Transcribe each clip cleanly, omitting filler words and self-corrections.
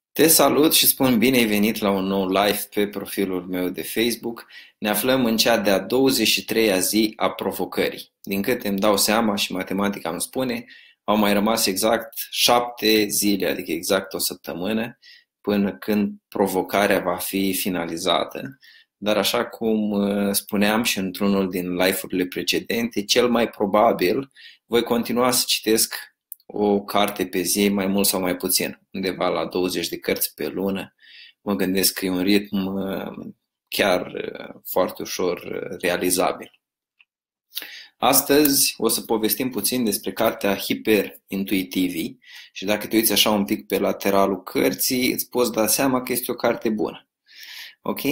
Te salut și spun bine ai venit la un nou live pe profilul meu de Facebook. Ne aflăm în cea de-a 23-a zi a provocării. Din câte îmi dau seama și matematica îmi spune, au mai rămas exact 7 zile, adică exact o săptămână, până când provocarea va fi finalizată. Dar așa cum spuneam și într-unul din live-urile precedente, cel mai probabil voi continua să citesc o carte pe zi, mai mult sau mai puțin, undeva la 20 de cărți pe lună. Mă gândesc că e un ritm chiar foarte ușor realizabil. Astăzi o să povestim puțin despre cartea Hyperintuitivii și dacă te uiți așa un pic pe lateralul cărții, îți poți da seama că este o carte bună. Ok?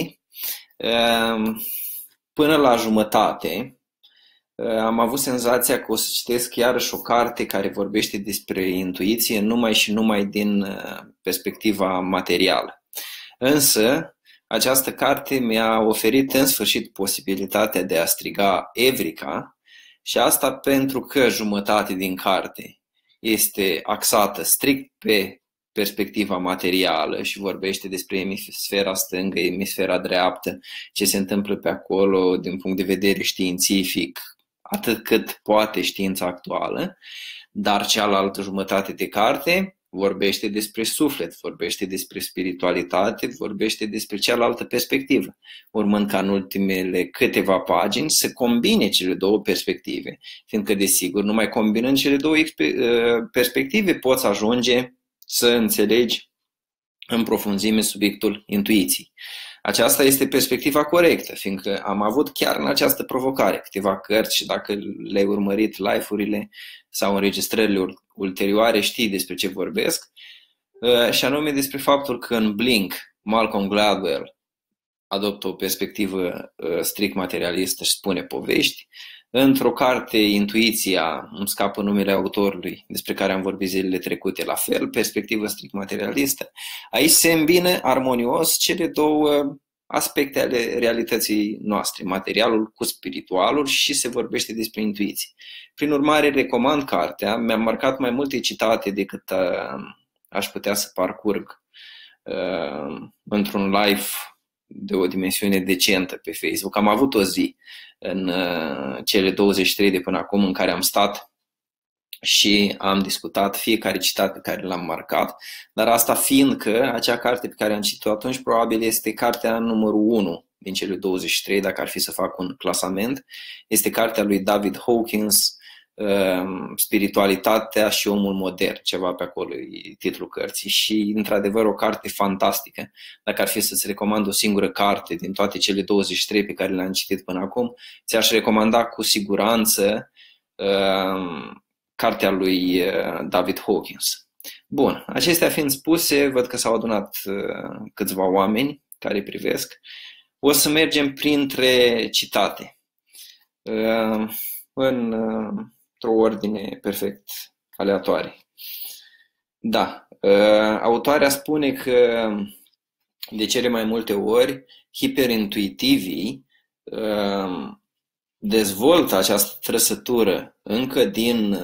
Până la jumătate am avut senzația că o să citesc iarăși o carte care vorbește despre intuiție numai și numai din perspectiva materială. Însă, această carte mi-a oferit în sfârșit posibilitatea de a striga Evrika și asta pentru că jumătate din carte este axată strict pe perspectiva materială și vorbește despre emisfera stângă, emisfera dreaptă, ce se întâmplă pe acolo din punct de vedere științific, atât cât poate știința actuală, dar cealaltă jumătate de carte vorbește despre suflet, vorbește despre spiritualitate, vorbește despre cealaltă perspectivă, urmând ca în ultimele câteva pagini să combine cele două perspective, fiindcă, desigur, numai combinând cele două perspective poți ajunge să înțelegi în profunzime subiectul intuiției. Aceasta este perspectiva corectă, fiindcă am avut chiar în această provocare câteva cărți și dacă le-ai urmărit live-urile sau înregistrările ulterioare știi despre ce vorbesc, și anume despre faptul că în Blink Malcolm Gladwell adoptă o perspectivă strict materialistă și spune povești. Într-o carte, Intuiția, îmi scapă numele autorului, despre care am vorbit zilele trecute, la fel, perspectivă strict materialistă. Aici se îmbină armonios cele două aspecte ale realității noastre, materialul cu spiritualul, și se vorbește despre intuiție. Prin urmare, recomand cartea, mi-am marcat mai multe citate decât aș putea să parcurg într-un live de o dimensiune decentă pe Facebook. Am avut o zi în cele 23 de până acum în care am stat și am discutat fiecare citat pe care l-am marcat, dar asta fiindcă acea carte pe care am citit-o atunci probabil este cartea numărul 1 din cele 23, dacă ar fi să fac un clasament. Este cartea lui David Hawkins, Spiritualitatea și omul modern, ceva pe acolo e titlul cărții și într-adevăr o carte fantastică. Dacă ar fi să-ți recomand o singură carte din toate cele 23 pe care le-am citit până acum, ți-aș recomanda cu siguranță cartea lui David Hawkins. Bun, acestea fiind spuse, văd că s-au adunat câțiva oameni care privesc. O să mergem printre citate într-o ordine perfect aleatoare. Da, autoarea spune că de cele mai multe ori hiperintuitivii dezvoltă această trăsătură încă din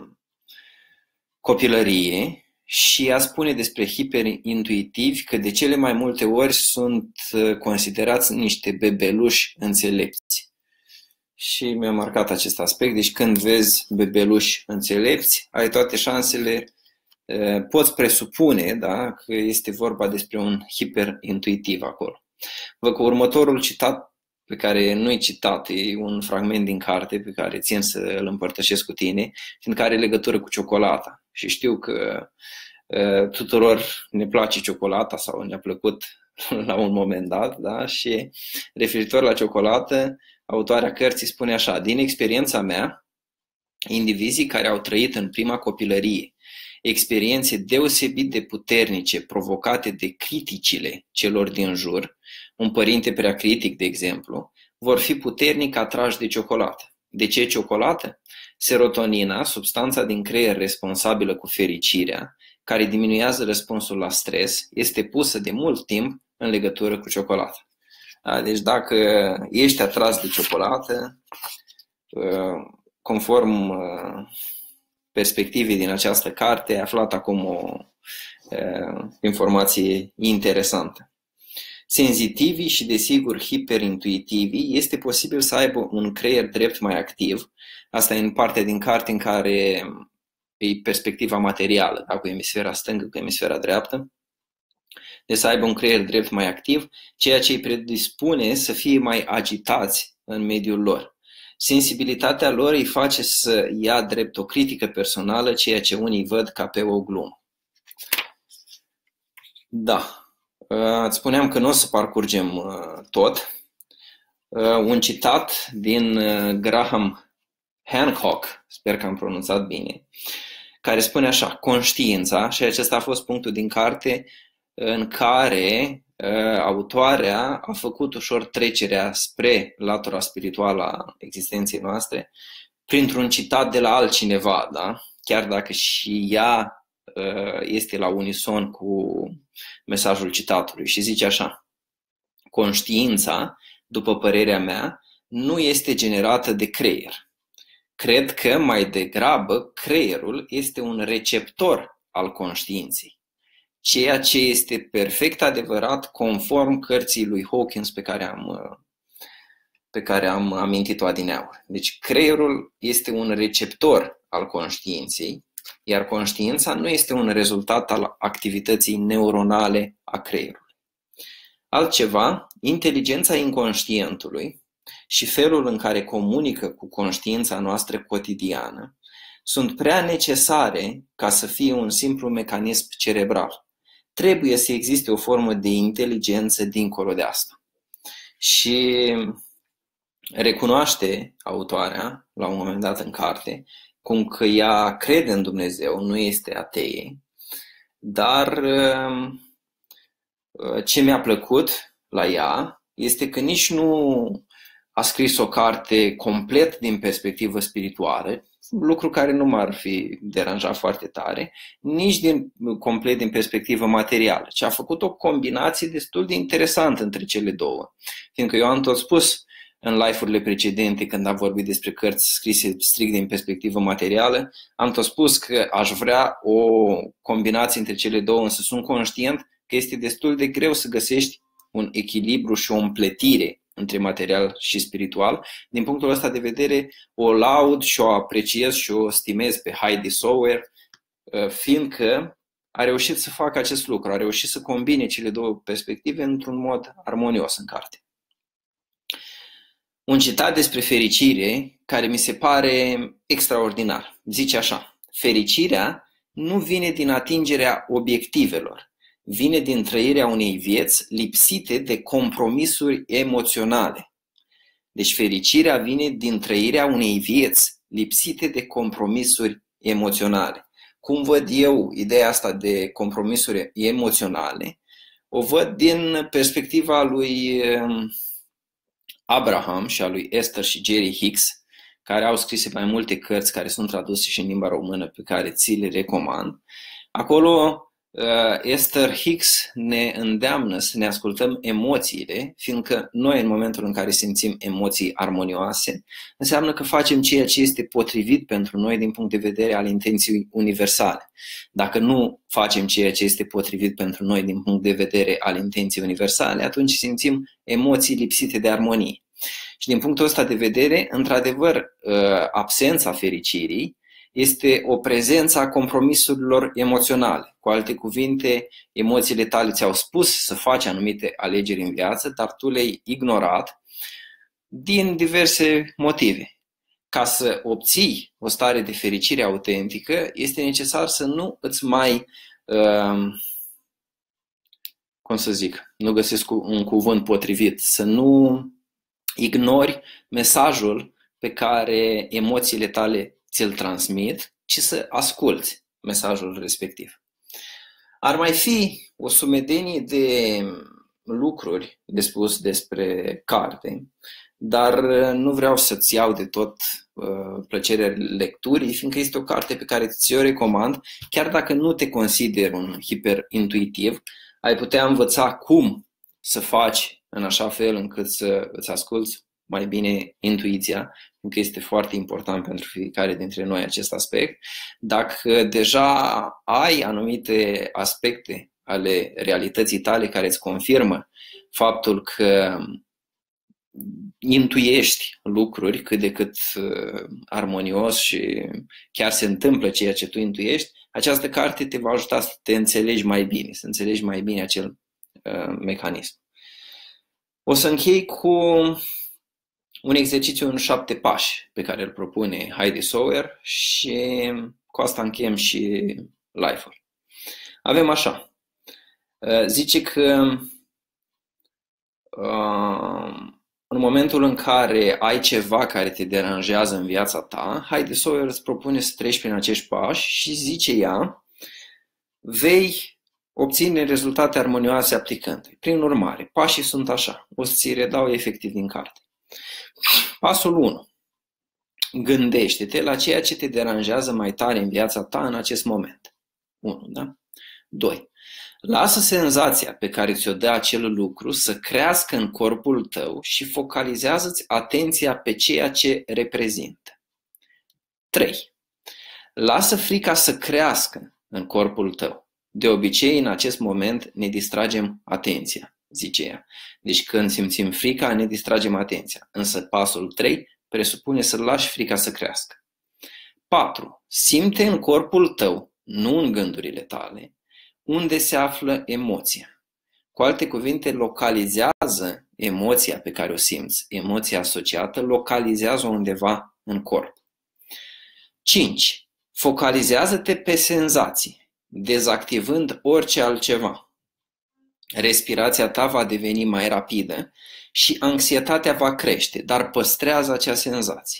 copilărie și ea spune despre hiperintuitivi că de cele mai multe ori sunt considerați niște bebeluși înțelepți. Și mi-a marcat acest aspect, deci când vezi bebeluși înțelepți, ai toate șansele, poți presupune, da, că este vorba despre un hiperintuitiv acolo. Văd că următorul citat, pe care nu-i citat, e un fragment din carte pe care țin să îl împărtășesc cu tine, fiindcă are legătură cu ciocolata. Și știu că tuturor ne place ciocolata sau ne-a plăcut la un moment dat, da? Și referitor la ciocolată, autoarea cărții spune așa: din experiența mea, indivizii care au trăit în prima copilărie experiențe deosebit de puternice provocate de criticile celor din jur, un părinte prea critic, de exemplu, vor fi puternic atrași de ciocolată. De ce ciocolată? Serotonina, substanța din creier responsabilă cu fericirea, care diminuează răspunsul la stres, este pusă de mult timp în legătură cu ciocolata. Deci dacă ești atras de ciocolată, conform perspectivei din această carte, ai aflat acum informație interesantă. Senzitivii și, desigur, hiperintuitivii este posibil să aibă un creier drept mai activ. Asta e în partea din carte în care e perspectiva materială, da? Cu emisfera stângă, cu emisfera dreaptă. Deci să aibă un creier drept mai activ, ceea ce îi predispune să fie mai agitați în mediul lor. Sensibilitatea lor îi face să ia drept o critică personală, ceea ce unii văd ca pe o glumă. Da. Îți spuneam că nu o să parcurgem tot. Un citat din Graham Hancock, sper că am pronunțat bine, care spune așa: conștiința, și acesta a fost punctul din carte în care autoarea a făcut ușor trecerea spre latura spirituală a existenței noastre printr-un citat de la altcineva, da? Chiar dacă și ea este la unison cu mesajul citatului și zice așa: conștiința, după părerea mea, nu este generată de creier. Cred că mai degrabă creierul este un receptor al conștiinței, ceea ce este perfect adevărat conform cărții lui Hawkins pe care am amintit-o adineauri. Deci creierul este un receptor al conștiinței, iar conștiința nu este un rezultat al activității neuronale a creierului. Altceva, inteligența inconștientului și felul în care comunică cu conștiința noastră cotidiană sunt prea necesare ca să fie un simplu mecanism cerebral. Trebuie să existe o formă de inteligență dincolo de asta. Și recunoaște autoarea, la un moment dat în carte, cum că ea crede în Dumnezeu, nu este atee, dar ce mi-a plăcut la ea este că nici nu a scris o carte complet din perspectivă spirituală, lucru care nu m-ar fi deranjat foarte tare, nici complet din perspectivă materială, ci a făcut o combinație destul de interesantă între cele două. Fiindcă eu am tot spus în live-urile precedente, când am vorbit despre cărți scrise strict din perspectivă materială, am tot spus că aș vrea o combinație între cele două, însă sunt conștient că este destul de greu să găsești un echilibru și o împletire între material și spiritual. Din punctul ăsta de vedere, o laud și o apreciez și o stimez pe Heidi Sauer, fiindcă a reușit să facă acest lucru, a reușit să combine cele două perspective într-un mod armonios în carte. Un citat despre fericire care mi se pare extraordinar. Zice așa: fericirea nu vine din atingerea obiectivelor, vine din trăirea unei vieți lipsite de compromisuri emoționale. Deci fericirea vine din trăirea unei vieți lipsite de compromisuri emoționale. Cum văd eu ideea asta de compromisuri emoționale? O văd din perspectiva lui Abraham și a lui Esther și Jerry Hicks, care au scris mai multe cărți care sunt traduse și în limba română, pe care ți le recomand. Acolo Esther Hicks ne îndeamnă să ne ascultăm emoțiile, fiindcă noi, în momentul în care simțim emoții armonioase, înseamnă că facem ceea ce este potrivit pentru noi din punct de vedere al intenției universale. Dacă nu facem ceea ce este potrivit pentru noi din punct de vedere al intenției universale, atunci simțim emoții lipsite de armonie. Și din punctul ăsta de vedere, într-adevăr, absența fericirii este o prezență a compromisurilor emoționale. Cu alte cuvinte, emoțiile tale ți-au spus să faci anumite alegeri în viață, dar tu le-ai ignorat din diverse motive. Ca să obții o stare de fericire autentică, este necesar să nu îți mai, nu găsesc un cuvânt potrivit, să nu ignori mesajul pe care emoțiile tale ți-l transmit, ci să asculți mesajul respectiv. Ar mai fi o sumedenie de lucruri de spus despre carte, dar nu vreau să-ți iau de tot plăcerea lecturii, fiindcă este o carte pe care ți-o recomand, chiar dacă nu te consideri un hiperintuitiv, ai putea învăța cum să faci în așa fel încât să îți asculți mai bine intuiția, pentru că este foarte important pentru fiecare dintre noi acest aspect. Dacă deja ai anumite aspecte ale realității tale care îți confirmă faptul că intuiești lucruri cât de cât armonios și chiar se întâmplă ceea ce tu intuiești, această carte te va ajuta să te înțelegi mai bine, să înțelegi mai bine acel mecanism. O să închei cu un exercițiu în 7 pași pe care îl propune Heidi Sauer și cu asta încheiem și live-ul. Avem așa. Zice că în momentul în care ai ceva care te deranjează în viața ta, Heidi Sauer îți propune să treci prin acești pași și zice ea, vei obține rezultate armonioase aplicând. Prin urmare, pașii sunt așa. O să ți redau efectiv din carte. Pasul 1. Gândește-te la ceea ce te deranjează mai tare în viața ta în acest moment. 1. Da? 2. Lasă senzația pe care ți-o dă acel lucru să crească în corpul tău și focalizează-ți atenția pe ceea ce reprezintă. 3. Lasă frica să crească în corpul tău. De obicei, în acest moment, ne distragem atenția, zice ea. Deci când simțim frica, ne distragem atenția. Însă pasul 3 presupune să lași frica să crească. 4. Simte în corpul tău, nu în gândurile tale, unde se află emoția. Cu alte cuvinte, localizează emoția pe care o simți, emoția asociată, localizează undeva în corp. 5. Focalizează-te pe senzații, dezactivând orice altceva. Respirația ta va deveni mai rapidă și anxietatea va crește, dar păstrează acea senzație.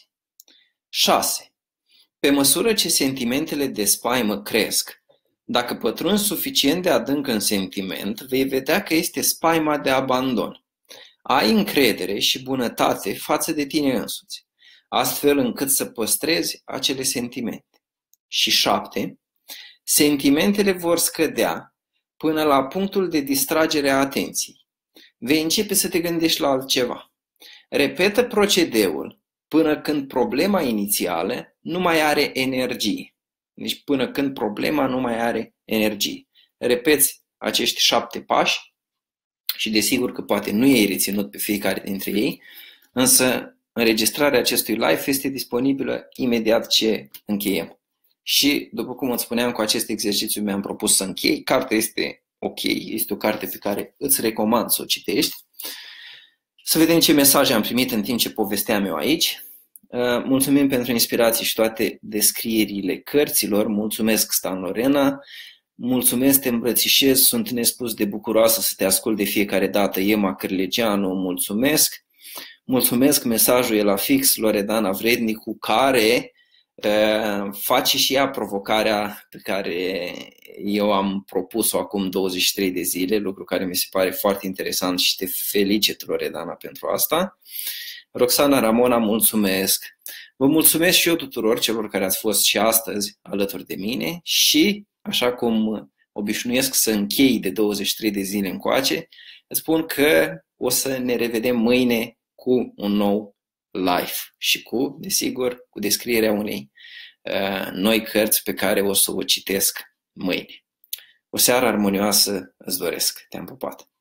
6. Pe măsură ce sentimentele de spaimă cresc, dacă pătrunzi suficient de adânc în sentiment, vei vedea că este spaima de abandon. Ai încredere și bunătate față de tine însuți, astfel încât să păstrezi acele sentimente. Și 7. Sentimentele vor scădea până la punctul de distragere a atenției. Vei începe să te gândești la altceva. Repetă procedeul până când problema inițială nu mai are energie. Deci până când problema nu mai are energie. Repeți acești 7 pași și desigur că poate nu i-ai reținut pe fiecare dintre ei, însă înregistrarea acestui live este disponibilă imediat ce încheiem. Și, după cum îți spuneam, cu acest exercițiu mi-am propus să închei. Cartea este ok, este o carte pe care îți recomand să o citești. Să vedem ce mesaje am primit în timp ce povesteam eu aici. Mulțumim pentru inspirații și toate descrierile cărților. Mulțumesc, Stan Lorena. Mulțumesc, te îmbrățișez. Sunt nespus de bucuroasă să te ascult de fiecare dată. Ema Cârlegeanu, mulțumesc. Mulțumesc, mesajul e la fix, Loredana Vrednicu, care face și ea provocarea pe care eu am propus-o acum 23 de zile, lucru care mi se pare foarte interesant și te felicit, Loredana, pentru asta. Roxana Ramona, mulțumesc. Vă mulțumesc și eu tuturor celor care ați fost și astăzi alături de mine și, așa cum obișnuiesc să închei de 23 de zile încoace, îți spun că o să ne revedem mâine cu un nou live și cu, desigur, cu descrierea unei noi cărți pe care o să o citesc mâine. O seară armonioasă îți doresc. Te-am pupat!